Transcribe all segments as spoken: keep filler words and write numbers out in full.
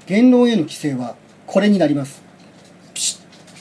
言論への規制はこれになります。ピシッ。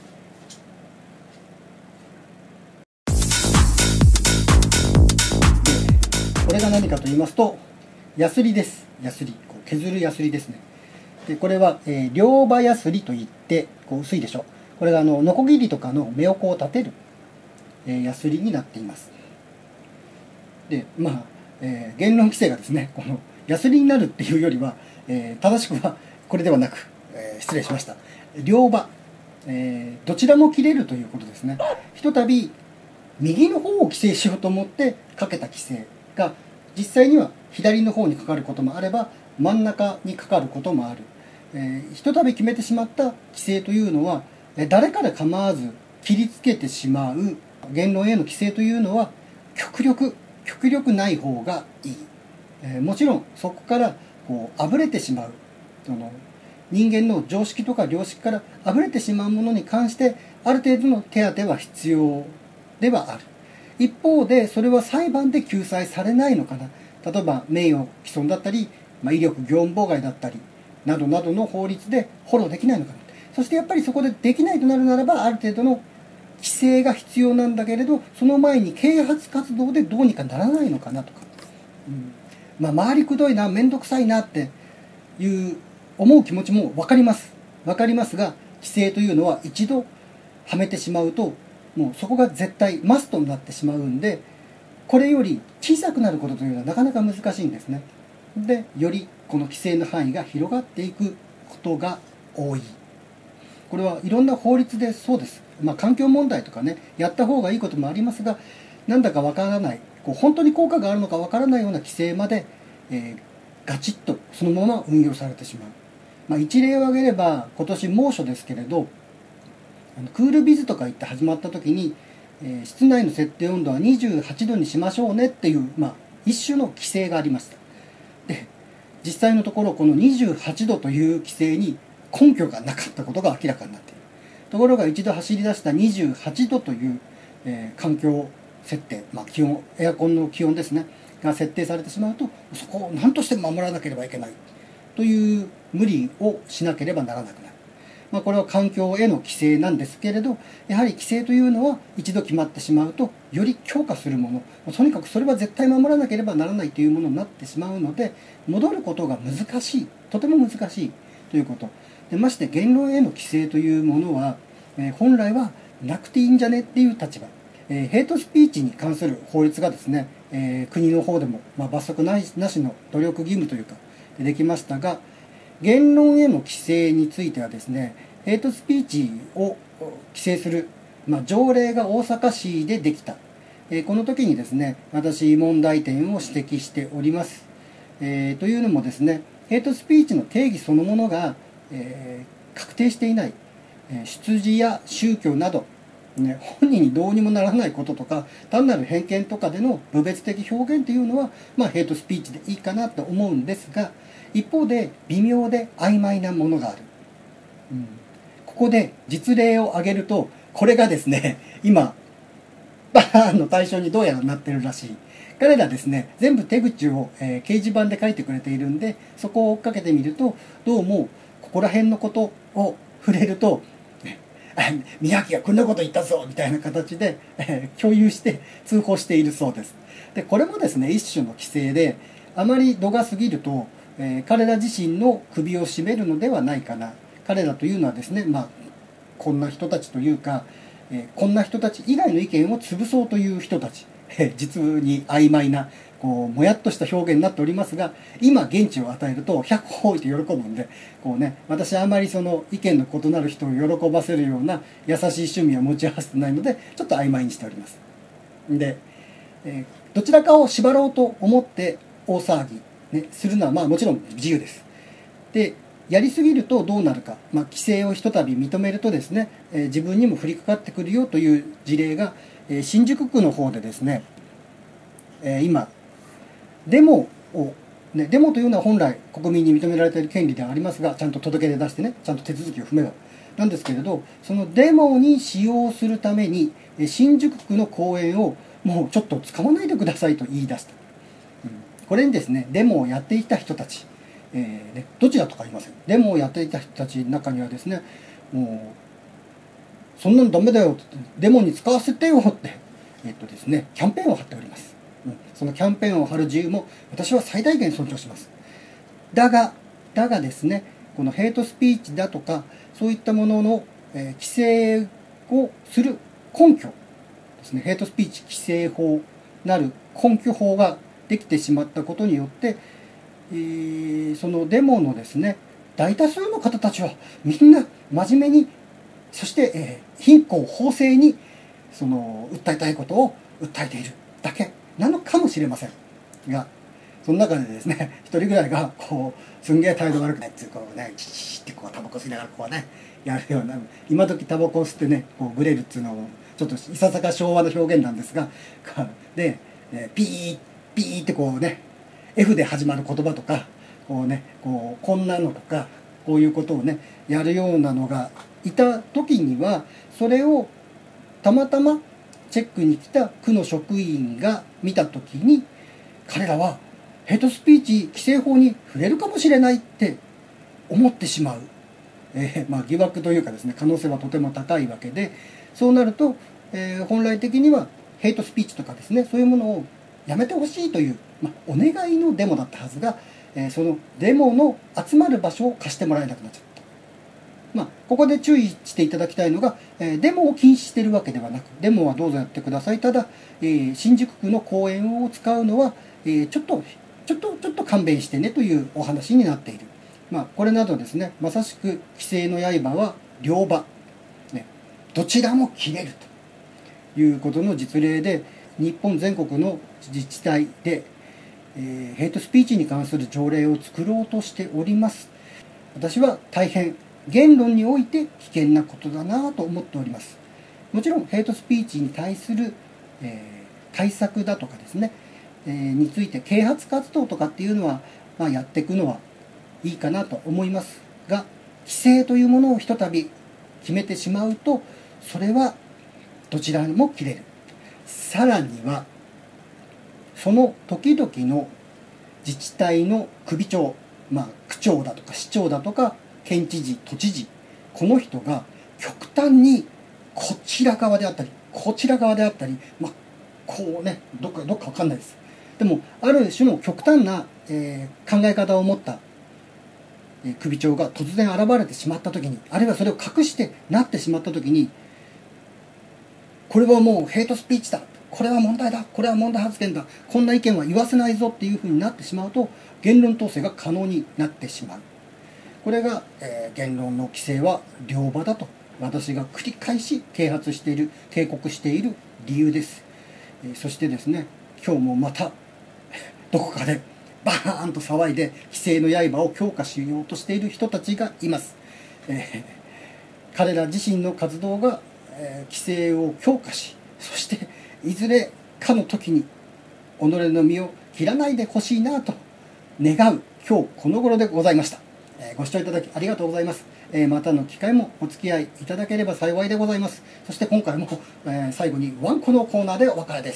でこれが何かと言いますと、ヤスリです。ヤスリ、こう削るヤスリですね。でこれは、えー、両刃ヤスリといって、こう薄いでしょ。これがあのノコギリとかの目をこう立てる、えー、ヤスリになっています。でまあ、えー、言論規制がですね、このヤスリになるっていうよりは、えー、正しくはこれではなく、えー、失礼しました。両刃、えー、どちらも切れるということですね。ひとたび右の方を規制しようと思ってかけた規制が、実際には左の方にかかることもあれば、真ん中にかかることもある。えー、ひとたび決めてしまった規制というのは、誰かで構わず切りつけてしまう。言論への規制というのは極力極力ない方がいい。えー、もちろんそこからこうあぶれてしまう、その人間の常識とか良識からあぶれてしまうものに関してある程度の手当は必要ではある。一方でそれは裁判で救済されないのかな。例えば名誉毀損だったり、まあ、威力業務妨害だったりなどなどの法律でフォローできないのかな。そしてやっぱりそこでできないとなるならば、ある程度の規制が必要なんだけれど、その前に啓発活動でどうにかならないのかなとか、うんまあ、回りくどいな、面倒くさいなっていう思う気持ちも分かります分かりますが、規制というのは一度はめてしまうと、もうそこが絶対マストになってしまうんで、これより小さくなることというのはなかなか難しいんですね。でよりこの規制の範囲が広がっていくことが多い。これはいろんな法律でそうです。まあ、環境問題とかね、やった方がいいこともありますが、なんだかわからない、こう本当に効果があるのかわからないような規制まで、えー、ガチッとそのまま運用されてしまう。まあ、一例を挙げれば、今年猛暑ですけれど、あのクールビズとか言って始まった時に、えー、室内の設定温度はにじゅうはちどにしましょうねっていう、まあ、一種の規制がありました。で実際のところ、このにじゅうはちどという規制に根拠がなかったことが明らかになっている。ところが一度走り出したにじゅうはちどという、えー、環境設定、まあ、気温、エアコンの気温ですねが設定されてしまうと、そこを何としても守らなければいけないという無理をしなければならなくなる。まあ、これは環境への規制なんですけれど、やはり規制というのは一度決まってしまうとより強化するもの、とにかくそれは絶対守らなければならないというものになってしまうので、戻ることが難しい、とても難しいということ。でまして言論への規制というものは、えー、本来はなくていいんじゃねっていう立場、えー、ヘイトスピーチに関する法律がですね、えー、国の方でも、まあ、罰則なしの努力義務というかできましたが、言論への規制についてはですね、ヘイトスピーチを規制する、まあ、条例が大阪市でできた。えー、この時にですね、私問題点を指摘しております。えー、というのもですね、ヘイトスピーチの定義そのものがえー、確定していない、えー、出自や宗教など、ね、本人にどうにもならないこととか、単なる偏見とかでの侮蔑的表現というのは、まあ、ヘイトスピーチでいいかなと思うんですが、一方で微妙で曖昧なものがある。うん、ここで実例を挙げると、これがですね、今バーンの対象にどうやらなってるらしい。彼らですね、全部手口を、えー、掲示板で書いてくれているんで、そこを追っかけてみると、どうもここら辺のことを触れると、宮城がこんなこと言ったぞみたいな形で、えー、共有して通報しているそうです。でこれもですね、一種の規制で、あまり度が過ぎると、えー、彼ら自身の首を絞めるのではないかな。彼らというのはですね、まあこんな人たちというか、えー、こんな人たち以外の意見を潰そうという人たち、えー、実に曖昧なこうもやっとした表現になっておりますが、今現地を与えるとひゃく歩置いて喜ぶんで、こうね、私はあまりその意見の異なる人を喜ばせるような優しい趣味は持ち合わせてないので、ちょっと曖昧にしております。で、えー、どちらかを縛ろうと思って大騒ぎ、ね、するのはまあもちろん自由です。でやりすぎるとどうなるか、まあ、規制をひとたび認めるとですね、えー、自分にも降りかかってくるよという事例が、えー、新宿区の方でですね、えー、今デモを、ね、デモというのは本来国民に認められている権利ではありますが、ちゃんと届け出出してね、ちゃんと手続きを踏めばなんですけれど、そのデモに使用するために新宿区の公園をもうちょっと使わないでくださいと言い出した。うん、これにですね、デモをやっていた人たち、 えーね、どちらとか言いません。デモをやっていた人たちの中にはですね、もうそんなのダメだよって、デモに使わせてよって、えっとですね、キャンペーンを張っております。うん、そのキャンペーンを張る自由も私は最大限尊重します。だが、だがですね、このヘイトスピーチだとか、そういったものの、えー、規制をする根拠ですね、ヘイトスピーチ規制法なる根拠法ができてしまったことによって、えー、そのデモのですね、大多数の方たちはみんな真面目に、そして、えー、貧困法制にその訴えたいことを訴えているだけなのかもしれませんが、その中でですね、一人ぐらいがこうすんげえ態度悪くないっていうこうね、チチチってこうタバコ吸いながらこうねやるような、今時タバコを吸ってねこうグレるっていうのをちょっといささか昭和の表現なんですが、でピーピーってこうね F で始まる言葉とかこうねこうこんなのとかこういうことをねやるようなのがいた時には、それをたまたまチェックに来た区の職員が見た時に、彼らはヘイトスピーチ規制法に触れるかもしれないって思ってしまう、えーまあ、疑惑というかですね、可能性はとても高いわけで、そうなると、えー、本来的にはヘイトスピーチとかですね、そういうものをやめてほしいという、まあ、お願いのデモだったはずが、えー、そのデモの集まる場所を貸してもらえなくなっちゃった。まあ、ここで注意していただきたいのが、えー、デモを禁止しているわけではなく、デモはどうぞやってください。ただ、えー、新宿区の公園を使うのは、えー、ちょっとちょっとちょっと勘弁してねというお話になっている。まあ、これなどですね、まさしく規制の刃は両刃、ね、どちらも切れるということの実例で、日本全国の自治体で、えー、ヘイトスピーチに関する条例を作ろうとしております。私は大変言論において危険なことだなと思っております。もちろんヘイトスピーチに対する、えー、対策だとかですね、えー、について啓発活動とかっていうのは、まあ、やっていくのはいいかなと思いますが、規制というものをひとたび決めてしまうと、それはどちらにも切れる。さらにはその時々の自治体の首長、まあ、区長だとか市長だとか県知事、都知事、この人が極端にこちら側であったりこちら側であったり、まあ、こうねどっかどっか分かんないです。でもある種の極端な、えー、考え方を持った、えー、首長が突然現れてしまった時に、あるいはそれを隠してなってしまった時に、これはもうヘイトスピーチだ、これは問題だ、これは問題発言だ、こんな意見は言わせないぞっていうふうになってしまうと、言論統制が可能になってしまう。これが、えー、言論の規制は両刃だと私が繰り返し啓発している、警告している理由です。えー、そしてですね、今日もまたどこかでバーンと騒いで規制の刃を強化しようとしている人たちがいます。えー、彼ら自身の活動が、えー、規制を強化し、そしていずれかの時に己の身を切らないでほしいなと願う今日この頃でございました。えー、ご視聴いただきありがとうございます。えー、またの機会もお付き合いいただければ幸いでございます。そして今回も、えー、最後にワンコのコーナーでお別れです。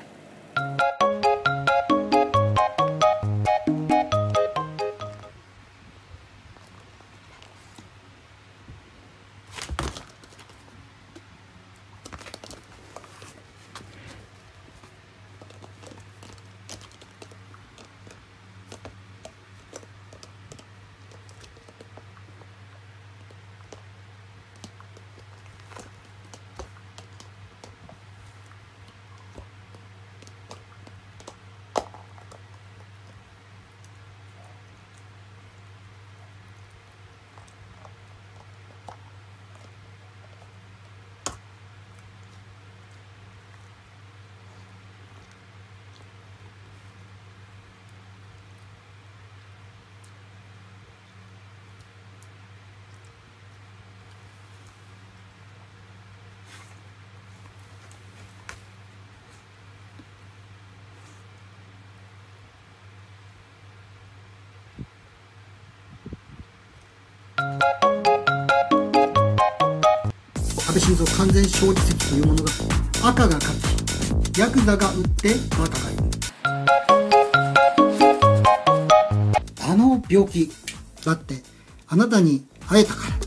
安倍晋三完全勝利説というものが、赤が勝ちヤクザが打ってバカがいる。あの病気だってあなたに会えたから